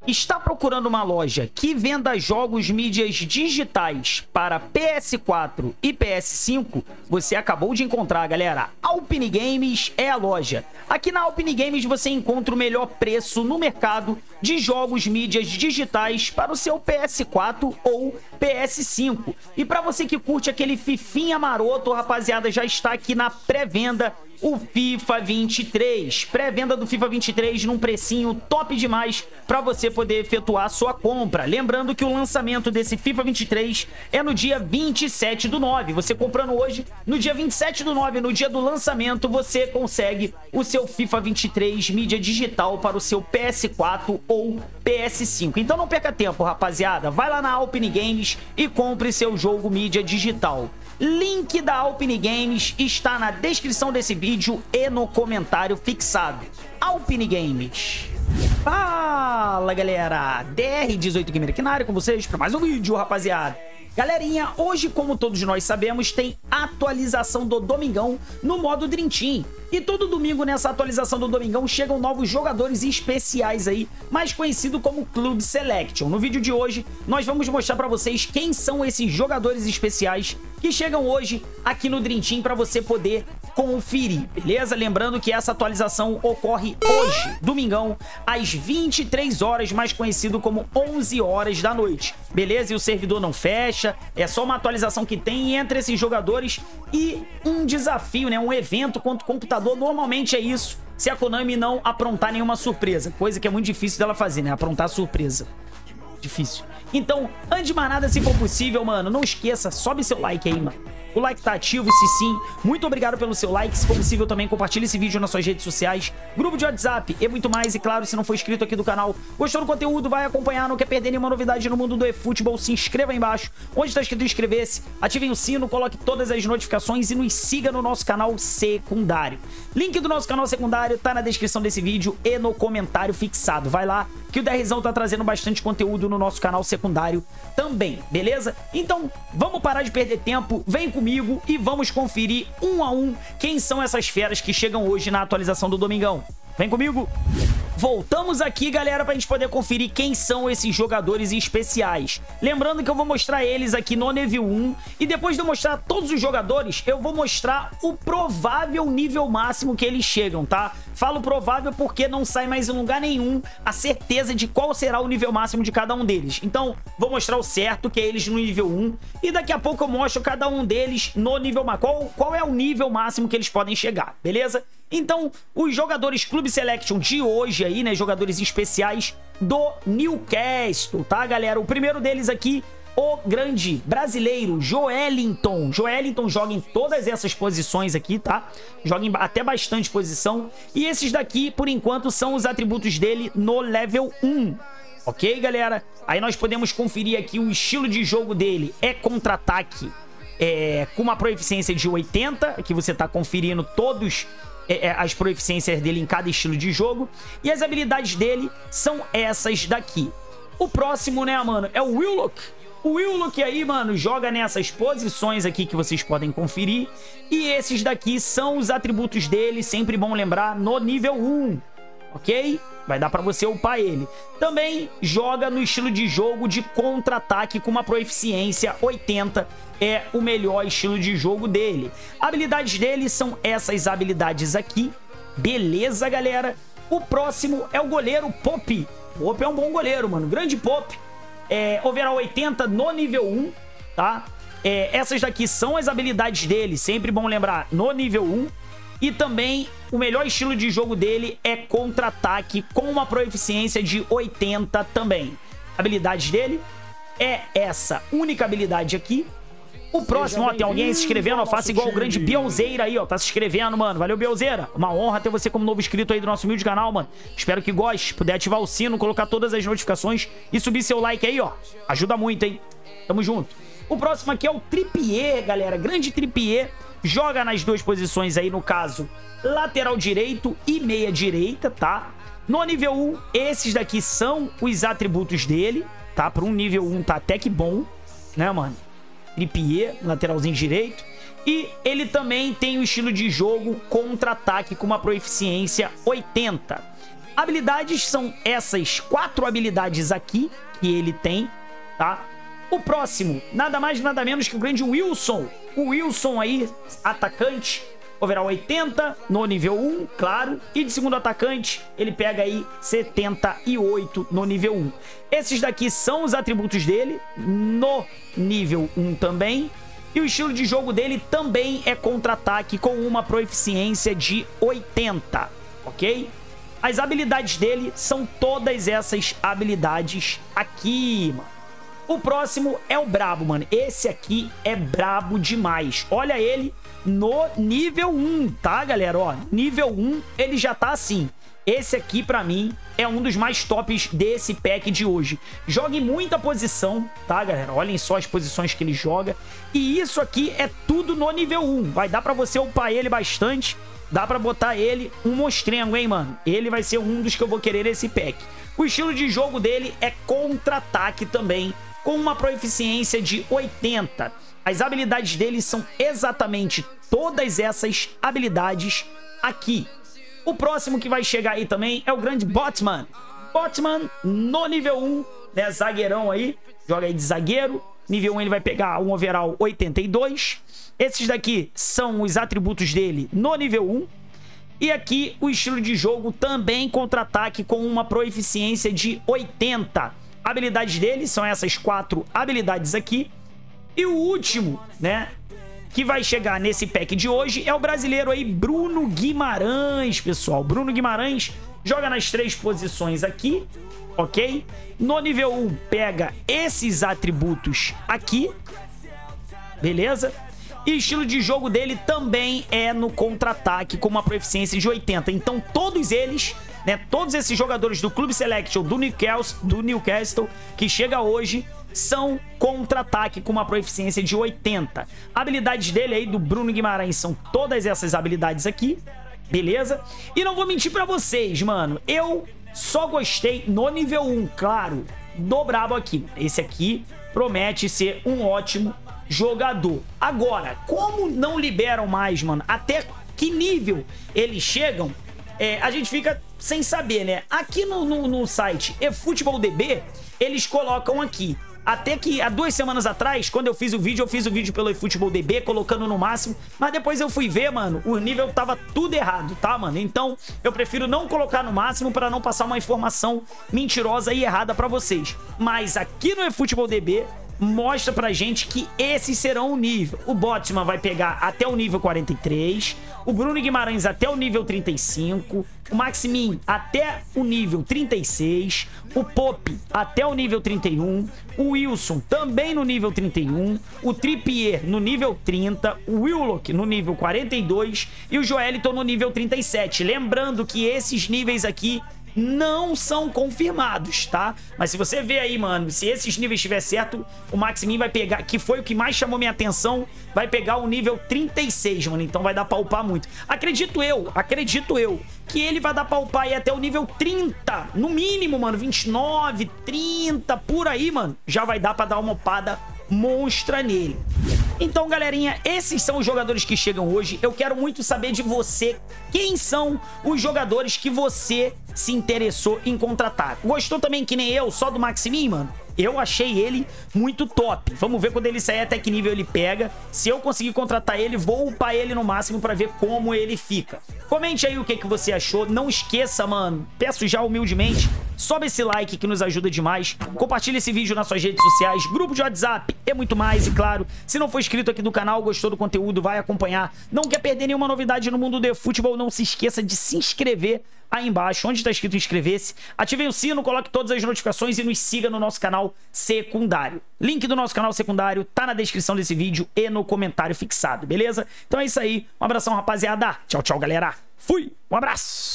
Está procurando uma loja que venda jogos mídias digitais para PS4 e PS5? Você acabou de encontrar, galera. Alpine Games é a loja. Aqui na Alpine Games você encontra o melhor preço no mercado de jogos mídias digitais para o seu PS4 ou PS5. E para você que curte aquele fifinha maroto, rapaziada, já está aqui na pré-venda o FIFA 23. Pré-venda do FIFA 23 num precinho top demais para você poder efetuar sua compra. Lembrando que o lançamento desse FIFA 23 é no dia 27/9. Você comprando hoje, no dia 27/9, no dia do lançamento, você consegue o seu FIFA 23 mídia digital para o seu PS4 ou PS5. Então não perca tempo, rapaziada. Vai lá na Alpine Games e compre seu jogo mídia digital. Link da Alpine Games está na descrição desse vídeo e no comentário fixado. Alpine Games. Fala, galera! DR18 Gamer aqui na área com vocês para mais um vídeo, rapaziada. Galerinha, hoje, como todos nós sabemos, tem atualização do Domingão no modo Dream Team. E todo domingo nessa atualização do Domingão chegam novos jogadores especiais aí, mais conhecido como Club Selection. No vídeo de hoje, nós vamos mostrar pra vocês quem são esses jogadores especiais que chegam hoje aqui no Dream Team pra você poder conferir, beleza? Lembrando que essa atualização ocorre hoje, domingão, às 23 horas, mais conhecido como 11 horas da noite, beleza? E o servidor não fecha, é só uma atualização que tem entre esses jogadores e um desafio, né? Um evento contra o computador. Normalmente é isso, se a Konami não aprontar nenhuma surpresa, coisa que é muito difícil dela fazer, né? Aprontar surpresa. Difícil. Então, antes de mais nada, se for possível, mano, não esqueça, sobe seu like aí, mano. O like tá ativo, se sim, muito obrigado pelo seu like. Se for possível também, compartilhe esse vídeo nas suas redes sociais, grupo de WhatsApp e muito mais. E claro, se não for inscrito aqui do canal, gostou do conteúdo, vai acompanhar, não quer perder nenhuma novidade no mundo do eFootball, se inscreva aí embaixo, onde está escrito inscrever-se, ativem o sino, coloque todas as notificações e nos siga no nosso canal secundário. Link do nosso canal secundário tá na descrição desse vídeo e no comentário fixado. Vai lá, que o DRzão tá trazendo bastante conteúdo no nosso canal secundário também, beleza? Então, vamos parar de perder tempo, vem comigo e vamos conferir um a um quem são essas feras que chegam hoje na atualização do Domingão. Vem comigo! Voltamos aqui, galera, pra gente poder conferir quem são esses jogadores especiais. Lembrando que eu vou mostrar eles aqui no nível 1 e depois de eu mostrar todos os jogadores, eu vou mostrar o provável nível máximo que eles chegam, tá? Falo provável porque não sai mais em lugar nenhum a certeza de qual será o nível máximo de cada um deles. Então, vou mostrar o certo, que é eles no nível 1, e daqui a pouco eu mostro cada um deles no nível máximo. Qual é o nível máximo que eles podem chegar, beleza? Então, os jogadores Club Selection de hoje aí, né, jogadores especiais do Newcastle, tá, galera? O primeiro deles aqui, o grande brasileiro Joelinton. Joelinton joga em todas essas posições aqui, tá? Joga em até bastante posição. E esses daqui, por enquanto, são os atributos dele no level 1. Ok, galera? Aí nós podemos conferir aqui o estilo de jogo dele. É contra-ataque com uma proeficiência de 80. Aqui você tá conferindo todos as proeficiências dele em cada estilo de jogo. E as habilidades dele são essas daqui. O próximo, né, mano, é o Willock. O Willock aí, mano, joga nessas posições aqui que vocês podem conferir. E esses daqui são os atributos dele, sempre bom lembrar, no nível 1. Ok? Vai dar pra você upar ele. Também joga no estilo de jogo de contra-ataque com uma proeficiência 80. É o melhor estilo de jogo dele. Habilidades dele são essas habilidades aqui. Beleza, galera? O próximo é o goleiro Pop. Pop é um bom goleiro, mano. Grande Pop. Overall 80 no nível 1, tá? Essas daqui são as habilidades dele, sempre bom lembrar, no nível 1. E também o melhor estilo de jogo dele é contra-ataque com uma proeficiência de 80 também. Habilidades dele é essa única habilidade aqui. O próximo, ó, tem alguém se inscrevendo, ó, faça igual o grande Bielzeira aí, ó, tá se inscrevendo, mano. Valeu, Bielzeira. Uma honra ter você como novo inscrito aí do nosso humilde canal, mano. Espero que goste, puder ativar o sino, colocar todas as notificações e subir seu like aí, ó. Ajuda muito, hein? Tamo junto. O próximo aqui é o Trippier, galera. Grande Trippier. Joga nas duas posições aí, no caso, lateral direito e meia direita, tá? No nível 1, esses daqui são os atributos dele, tá? Para um nível 1 tá até que bom, né, mano? Trippier, lateralzinho direito. E ele também tem o estilo de jogo contra-ataque com uma proeficiência 80. Habilidades são essas 4 habilidades aqui que ele tem, tá? O próximo, nada mais nada menos que o grande Wilson. O Wilson aí, atacante, overall 80 no nível 1, claro. E de segundo atacante, ele pega aí 78 no nível 1. Esses daqui são os atributos dele no nível 1 também. E o estilo de jogo dele também é contra-ataque com uma proficiência de 80, ok? As habilidades dele são todas essas habilidades aqui, mano. O próximo é o brabo, mano. Esse aqui é brabo demais. Olha ele no nível 1, tá, galera? Ó, nível 1 ele já tá assim. Esse aqui, pra mim, é um dos mais tops desse pack de hoje. Joga em muita posição, tá, galera? Olhem só as posições que ele joga. E isso aqui é tudo no nível 1. Vai dar pra você upar ele bastante. Dá pra botar ele um monstrengo, hein, mano? Ele vai ser um dos que eu vou querer nesse pack. O estilo de jogo dele é contra-ataque também, com uma proficiência de 80. As habilidades dele são exatamente todas essas habilidades aqui. O próximo que vai chegar aí também é o grande Botman. Botman no nível 1, né? Zagueirão aí, joga aí de zagueiro. Nível 1 ele vai pegar um overall 82. Esses daqui são os atributos dele no nível 1. E aqui o estilo de jogo também contra-ataque com uma proficiência de 80. Habilidades dele são essas 4 habilidades aqui. E o último, né, que vai chegar nesse pack de hoje é o brasileiro aí, Bruno Guimarães, pessoal. Bruno Guimarães joga nas 3 posições aqui, ok? No nível 1 pega esses atributos aqui, beleza? E o estilo de jogo dele também é no contra-ataque com uma proficiência de 80. Então todos eles, né, todos esses jogadores do Clube Selection do Newcastle que chega hoje são contra-ataque com uma proficiência de 80. Habilidades dele aí do Bruno Guimarães são todas essas habilidades aqui, beleza? E não vou mentir pra vocês, mano, eu só gostei no nível 1, claro, do brabo aqui. Esse aqui promete ser um ótimo jogador. Agora, como não liberam mais, mano, até que nível eles chegam, a gente fica sem saber, né? Aqui no site eFootballDB, eles colocam aqui. Até que há 2 semanas atrás, quando eu fiz o vídeo pelo eFootballDB, colocando no máximo, mas depois eu fui ver, mano, o nível tava tudo errado, tá, mano? Então, eu prefiro não colocar no máximo para não passar uma informação mentirosa e errada pra vocês. Mas aqui no eFootballDB, mostra pra gente que esses serão o nível. O Botman vai pegar até o nível 43, o Bruno Guimarães até o nível 35, o Maximin até o nível 36, o Pop até o nível 31, o Wilson também no nível 31, o Trippier no nível 30, o Willock no nível 42 e o Joelinton no nível 37. Lembrando que esses níveis aqui não são confirmados, tá? Mas se você ver aí, mano, se esses níveis estiver certo, o Maximin vai pegar, que foi o que mais chamou minha atenção, vai pegar o nível 36, mano. Então vai dar pra upar muito. Acredito eu, que ele vai dar pra upar aí até o nível 30, no mínimo, mano, 29, 30, por aí, mano. Já vai dar pra dar uma upada monstra nele. Então, galerinha, esses são os jogadores que chegam hoje. Eu quero muito saber de você quem são os jogadores que você se interessou em contratar. Gostou também, que nem eu, só do Maximin, mano? Eu achei ele muito top. Vamos ver quando ele sair até que nível ele pega. Se eu conseguir contratar ele, vou upar ele no máximo pra ver como ele fica. Comente aí o que você achou. Não esqueça, mano, peço já humildemente, sobe esse like que nos ajuda demais. Compartilha esse vídeo nas suas redes sociais, grupo de WhatsApp e muito mais. E claro, se não for inscrito aqui do canal, gostou do conteúdo, vai acompanhar. Não quer perder nenhuma novidade no mundo do futebol, não se esqueça de se inscrever aí embaixo, onde está escrito inscrever-se. Ativem o sino, coloque todas as notificações e nos siga no nosso canal secundário. Link do nosso canal secundário tá na descrição desse vídeo e no comentário fixado, beleza? Então é isso aí. Um abração, rapaziada. Tchau, tchau, galera. Fui. Um abraço.